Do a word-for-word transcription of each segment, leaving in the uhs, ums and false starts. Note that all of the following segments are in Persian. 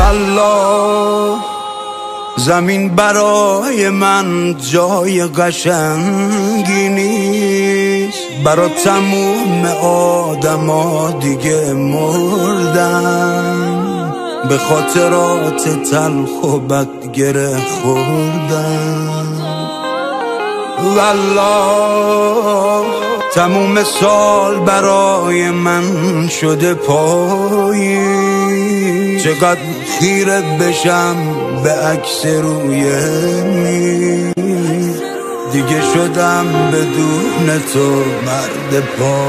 والله زمین برای من جای قشنگی نیست، برا تموم آدما دیگه مردن، به خاطرات تلخ و بد گره خوردن. والله تموم سال برای من شده پایی، چقدر خیره بشم به عکس روی میز، دیگه شدم بدون تو مرد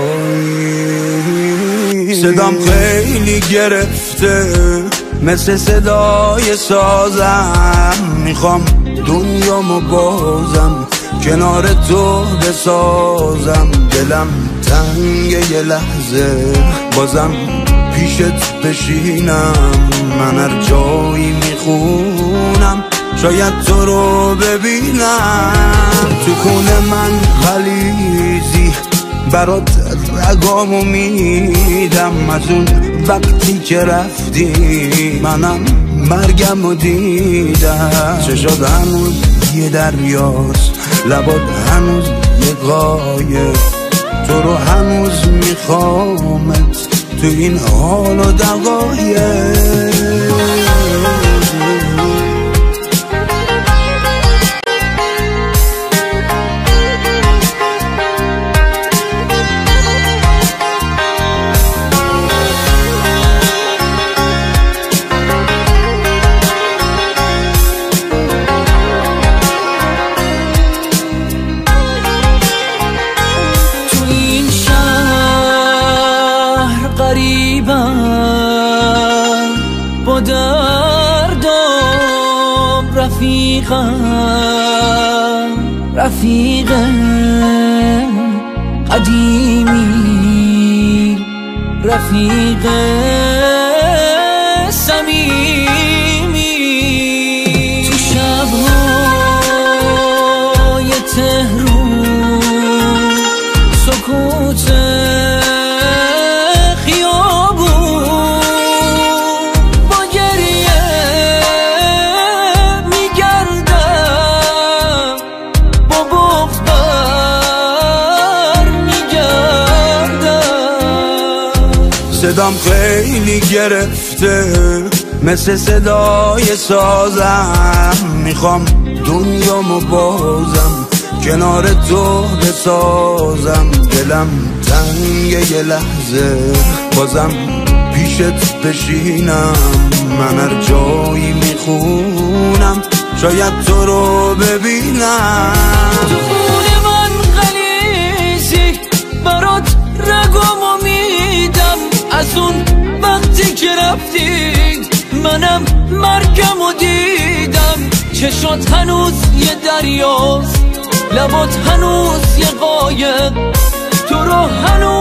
پایی. صدام خیلی گرفته مثل صدای سازم، میخوام دنیامو بازم کنار تو بسازم، دلم تنگه یه لحظه بازم پیشت بشینم، من هر جایی میخونم شاید تو رو ببینم. تو خونه من غلیظی برات رگامو میدم، از اون وقتی که رفتی منم مرگمو دیدم. چشات هنوز یه دریاست، لبات هنوز یه قایق، تو رو هنوز میخوامت تو این حال و دقایق. با دردم رفیقم، رفیق قدیمی، رفیق صمیمی. تو شبهای تهرون سکوت صدام خیلی گرفته مثل صدای سازم، میخوام دنیامو بازم کنار تو بسازم، دلم تنگه یه لحظه بازم پیشت بشینم، من هر جایی میخونم شاید تو رو ببینم. تو خونه من غلیظی برات رگامو میدم، از اون وقتی که رفتی منم مرگمو دیدم. چشات هنوز یه دریاست، لبات هنوز یه قایق، تو رو هنوز